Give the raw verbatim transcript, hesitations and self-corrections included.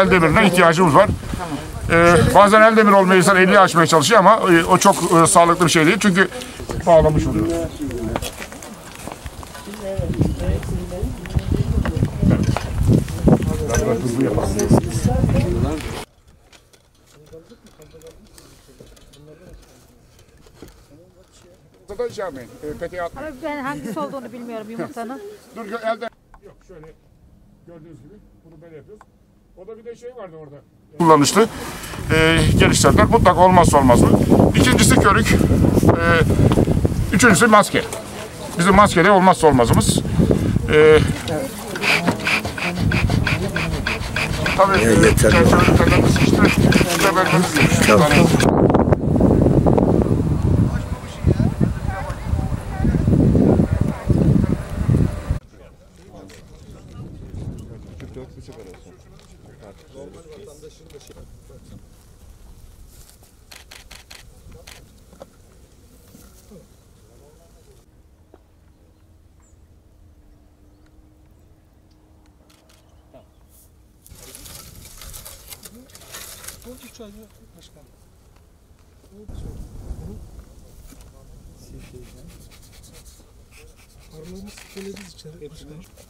el demirine ihtiyacımız var. Ee, bazen el demir olmayı insan elliyi açmaya çalışıyor ama e, o çok e, sağlıklı bir şey değil çünkü bağlamış oluyor. Ben hangisi olduğunu bilmiyorum yumurtanın. Dur elden. Yok şöyle gördüğünüz gibi bunu böyle yapıyoruz. O da bir de şey vardı orada. Kullanışlı e, geliştirdiler. Mutlaka olmazsa olmaz mı? İkincisi körük. E, üçüncüsü maske. Bizim maskede olmazsa olmazımız. E, tabii e, çerçevelerimiz işte tamam. Üç ay başkanım. Arılarımız gelebilir içeri başkanım.